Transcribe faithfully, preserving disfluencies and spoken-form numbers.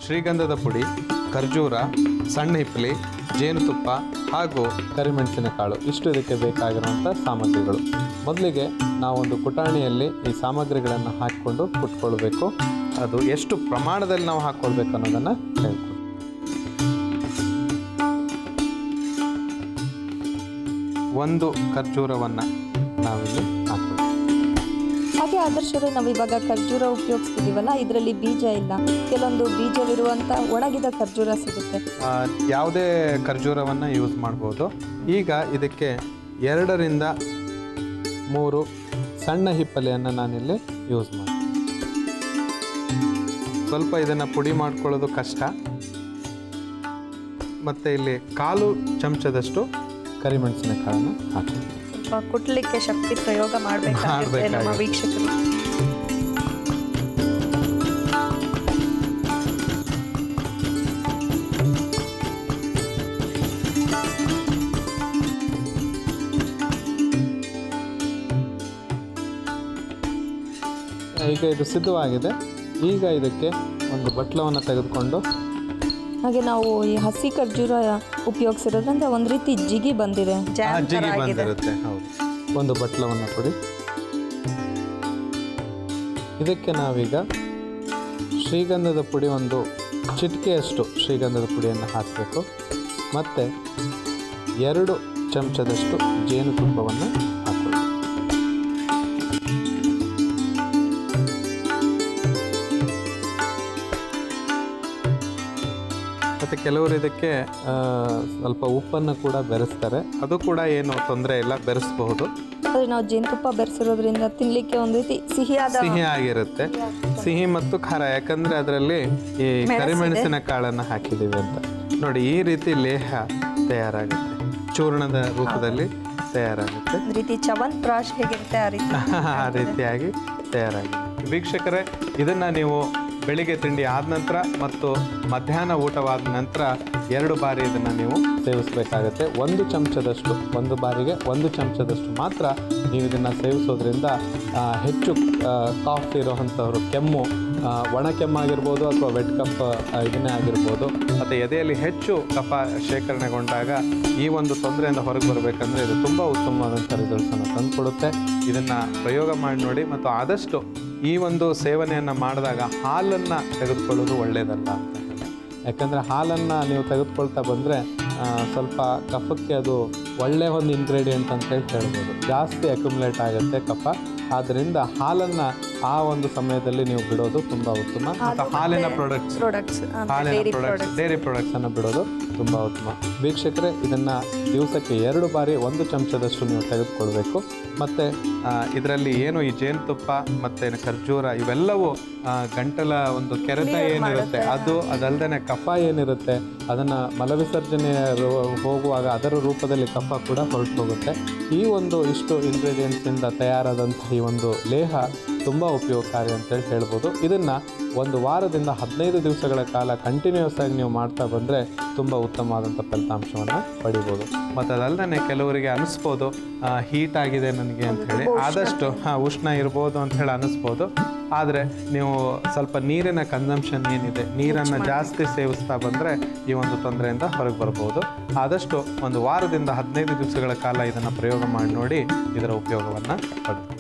ಶ್ರೀಗಂಧದ ಪುಡಿ, ಖರ್ಜೂರ, ಸಣ್ಣ ಹಿಪ್ಪಲಿ, ಜೇನುತುಪ್ಪ ಹಾಗೂ ಕರಿಮೆಣಸಿನ ಕಾಳು ಇಷ್ಟು ಇದಕ್ಕೆ ಬೇಕಾಗಿರುವಂಥ ಸಾಮಗ್ರಿಗಳು. ಮೊದಲಿಗೆ ನಾವೊಂದು ಕುಟಾಣಿಯಲ್ಲಿ ಈ ಸಾಮಗ್ರಿಗಳನ್ನು ಹಾಕಿಕೊಂಡು ಕುಟ್ಕೊಳ್ಬೇಕು. ಅದು ಎಷ್ಟು ಪ್ರಮಾಣದಲ್ಲಿ ನಾವು ಹಾಕ್ಕೊಳ್ಬೇಕು ಅನ್ನೋದನ್ನು ಹೇಳ್ಕೊಡ್ತೀವಿ. ಒಂದು ಖರ್ಜೂರವನ್ನು ನಾವಿಲ್ಲಿ ಹಾಕ್ತೀವಿ. ಹಾಗೆ ಆದರ್ಶರು ನಾವು ಇವಾಗ ಖರ್ಜೂರ ಉಪಯೋಗಿಸ್ತಿದ್ದೀವಲ್ಲ, ಇದರಲ್ಲಿ ಬೀಜ ಇಲ್ಲ, ಕೆಲವೊಂದು ಬೀಜವಿರುವಂಥ ಒಣಗಿದ ಖರ್ಜೂರ ಸಿಗುತ್ತೆ. ಯಾವುದೇ ಖರ್ಜೂರವನ್ನು ಯೂಸ್ ಮಾಡ್ಬೋದು. ಈಗ ಇದಕ್ಕೆ ಎರಡರಿಂದ ಮೂರು ಸಣ್ಣ ಹಿಪ್ಪಲೆಯನ್ನು ನಾನಿಲ್ಲಿ ಯೂಸ್ ಮಾಡ್ತೀನಿ. ಸ್ವಲ್ಪ ಇದನ್ನು ಪುಡಿ ಮಾಡ್ಕೊಳ್ಳೋದು ಕಷ್ಟ. ಮತ್ತು ಇಲ್ಲಿ ಕಾಲು ಚಮಚದಷ್ಟು ಕರಿಮೆಣಸಿನ ಕಾಳನ್ನು ಹಾಕಿ ಸ್ವಲ್ಪ ಕುಟ್ಲಿಕ್ಕೆ ಶಕ್ತಿ ಪ್ರಯೋಗ ಮಾಡಬೇಕಾಗುತ್ತೆ ನಮ್ಮ ವೀಕ್ಷಕರು. ಈಗ ಇದು ಸಿದ್ಧವಾಗಿದೆ. ಈಗ ಇದಕ್ಕೆ ಒಂದು ಬಟ್ಲವನ್ನು ತೆಗೆದುಕೊಂಡು, ಹಾಗೆ ನಾವು ಈ ಹಸಿ ಖರ್ಜೂರ ಉಪಯೋಗಿಸಿರೋದ್ರಿಂದ ಒಂದು ರೀತಿ ಜಿಗಿ ಬಂದಿದೆ, ಜಿಗಿ ಬಂದಿರುತ್ತೆ. ಹೌದು, ಒಂದು ಬಟ್ಲವನ್ನು ಕೊಡಿ. ಇದಕ್ಕೆ ನಾವೀಗ ಶ್ರೀಗಂಧದ ಪುಡಿ, ಒಂದು ಚಿಟಿಕೆಯಷ್ಟು ಶ್ರೀಗಂಧದ ಪುಡಿಯನ್ನು ಹಾಕಬೇಕು. ಮತ್ತು ಎರಡು ಚಮಚದಷ್ಟು ಜೇನುತುಪ್ಪವನ್ನು ಹಾಕಬೇಕು. ಮತ್ತು ಕೆಲವರು ಇದಕ್ಕೆ ಸ್ವಲ್ಪ ಉಪ್ಪನ್ನು ಕೂಡ ಬೆರೆಸ್ತಾರೆ. ಅದು ಕೂಡ ಏನು ತೊಂದರೆ ಇಲ್ಲ, ಬೆರೆಸಬಹುದು. ಆದರೆ ನಾವು ಜೇನುತುಪ್ಪ ಬೆರೆಸಿರೋದ್ರಿಂದ ತಿನ್ನಲಿಕ್ಕೆ ಒಂದು ರೀತಿ ಸಿಹಿಯಾದ ಸಿಹಿ ಆಗಿರುತ್ತೆ. ಸಿಹಿ ಮತ್ತು ಖಾರ, ಯಾಕಂದರೆ ಅದರಲ್ಲಿ ಈ ಕರಿಮೆಣಸಿನ ಕಾಳನ್ನು ಹಾಕಿದ್ದೀವಿ ಅಂತ. ನೋಡಿ, ಈ ರೀತಿ ಲೇಹ ತಯಾರಾಗುತ್ತೆ, ಚೂರ್ಣದ ರೂಪದಲ್ಲಿ ತಯಾರಾಗುತ್ತೆ. ರೀತಿ ಚವನ್ಪ್ರಾಶ್ ಹೇಗಿರುತ್ತೆ ಆ ರೀತಿ ಆ ರೀತಿಯಾಗಿ ತಯಾರಾಗಿದೆ. ವೀಕ್ಷಕರೇ, ಇದನ್ನು ನೀವು ಬೆಳಿಗ್ಗೆ ತಿಂಡಿ ಆದ ನಂತರ ಮತ್ತು ಮಧ್ಯಾಹ್ನ ಊಟವಾದ ನಂತರ ಎರಡು ಬಾರಿ ಇದನ್ನು ನೀವು ಸೇವಿಸಬೇಕಾಗತ್ತೆ. ಒಂದು ಚಮಚದಷ್ಟು, ಒಂದು ಬಾರಿಗೆ ಒಂದು ಚಮಚದಷ್ಟು ಮಾತ್ರ ನೀವು ಇದನ್ನು ಸೇವಿಸೋದ್ರಿಂದ ಹೆಚ್ಚು ಕಾಫ್ ಇರೋವಂಥವ್ರು, ಕೆಮ್ಮು, ಒಣ ಕೆಮ್ಮಾಗಿರ್ಬೋದು ಅಥವಾ ವೆಟ್ ಕಫ್ ಇದನ್ನೇ ಆಗಿರ್ಬೋದು, ಮತ್ತು ಎದೆಯಲ್ಲಿ ಹೆಚ್ಚು ಕಫ ಶೇಖರಣೆಗೊಂಡಾಗ ಈ ಒಂದು ತೊಂದರೆಯಿಂದ ಹೊರಗೆ ಬರಬೇಕಂದ್ರೆ ಇದು ತುಂಬ ಉತ್ತಮವಾದಂಥ ರಿಸಲ್ಟ್ಸನ್ನು ತಂದುಕೊಡುತ್ತೆ. ಇದನ್ನು ಪ್ರಯೋಗ ಮಾಡಿ ನೋಡಿ. ಮತ್ತು ಆದಷ್ಟು ಈ ಒಂದು ಸೇವನೆಯನ್ನು ಮಾಡಿದಾಗ ಹಾಲನ್ನು ತೆಗೆದುಕೊಳ್ಳೋದು ಒಳ್ಳೆಯದಲ್ಲ ಅಂತ ಹೇಳಿ. ಯಾಕಂದರೆ ಹಾಲನ್ನು ನೀವು ತೆಗೆದುಕೊಳ್ತಾ ಬಂದರೆ ಸ್ವಲ್ಪ ಕಫಕ್ಕೆ ಅದು ಒಳ್ಳೆಯ ಒಂದು ಇಂಗ್ರೀಡಿಯೆಂಟ್ ಅಂತೇಳಿ ಹೇಳ್ಬೋದು. ಜಾಸ್ತಿ ಅಕ್ಯುಮುಲೇಟ್ ಆಗುತ್ತೆ ಕಫ. ಆದ್ದರಿಂದ ಹಾಲನ್ನು ಆ ಒಂದು ಸಮಯದಲ್ಲಿ ನೀವು ಬಿಡೋದು ತುಂಬ ಉತ್ತಮ. ಮತ್ತು ಹಾಲಿನ ಪ್ರಾಡಕ್ಟ್ಸ್ ಹಾಲಿನ ಪ್ರಾಡಕ್ಟ್ಸ್ ಡೈರಿ ಪ್ರಾಡಕ್ಟ್ಸನ್ನು ಬಿಡೋದು ತುಂಬ ಉತ್ತಮ. ವೀಕ್ಷಕರೇ, ಇದನ್ನು ದಿವಸಕ್ಕೆ ಎರಡು ಬಾರಿ ಒಂದು ಚಮಚದಷ್ಟು ನೀವು ತೆಗೆದುಕೊಳ್ಬೇಕು. ಮತ್ತು ಇದರಲ್ಲಿ ಏನು ಈ ಜೇನುತುಪ್ಪ ಮತ್ತು ಖರ್ಜೂರ ಇವೆಲ್ಲವೂ ಗಂಟಲ ಒಂದು ಕೆರೆತ ಏನಿರುತ್ತೆ ಅದು, ಅದಲ್ಲದೆ ಕಫ ಏನಿರುತ್ತೆ ಅದನ್ನು ಮಲವಿಸರ್ಜನೆ ಹೋಗುವಾಗ ಅದರ ರೂಪದಲ್ಲಿ ಕಫ ಕೂಡ ಹೊರಟು ಹೋಗುತ್ತೆ. ಈ ಒಂದು ಇಷ್ಟು ಇಂಗ್ರೀಡಿಯೆಂಟ್ಸಿಂದ ತಯಾರಾದಂಥ ಈ ಒಂದು ಲೇಹ ತುಂಬ ಉಪಯೋಗಕಾರಿ ಅಂತೇಳಿ ಹೇಳ್ಬೋದು. ಇದನ್ನು ಒಂದು ವಾರದಿಂದ ಹದಿನೈದು ದಿವಸಗಳ ಕಾಲ ಕಂಟಿನ್ಯೂಸ್ ಆಗಿ ನೀವು ಮಾಡ್ತಾ ಬಂದರೆ ತುಂಬ ಉತ್ತಮವಾದಂಥ ಫಲಿತಾಂಶವನ್ನು ಪಡಿಬೋದು. ಮತ್ತು ಅದಲ್ಲದೆ ಕೆಲವರಿಗೆ ಅನಿಸ್ಬೋದು ಹೀಟ್ ಆಗಿದೆ ನನಗೆ ಅಂಥೇಳಿ, ಆದಷ್ಟು ಹಾಂ ಉಷ್ಣ ಇರ್ಬೋದು ಅಂಥೇಳಿ ಅನ್ನಿಸ್ಬೋದು. ಆದರೆ ನೀವು ಸ್ವಲ್ಪ ನೀರಿನ ಕನ್ಸಂಪ್ಷನ್ ಏನಿದೆ, ನೀರನ್ನು ಜಾಸ್ತಿ ಸೇವಿಸ್ತಾ ಬಂದರೆ ಈ ಒಂದು ತೊಂದರೆಯಿಂದ ಹೊರಗೆ ಬರ್ಬೋದು. ಆದಷ್ಟು ಒಂದು ವಾರದಿಂದ ಹದಿನೈದು ದಿವಸಗಳ ಕಾಲ ಇದನ್ನು ಪ್ರಯೋಗ ಮಾಡಿ ನೋಡಿ, ಇದರ ಉಪಯೋಗವನ್ನು ಪಡೆದು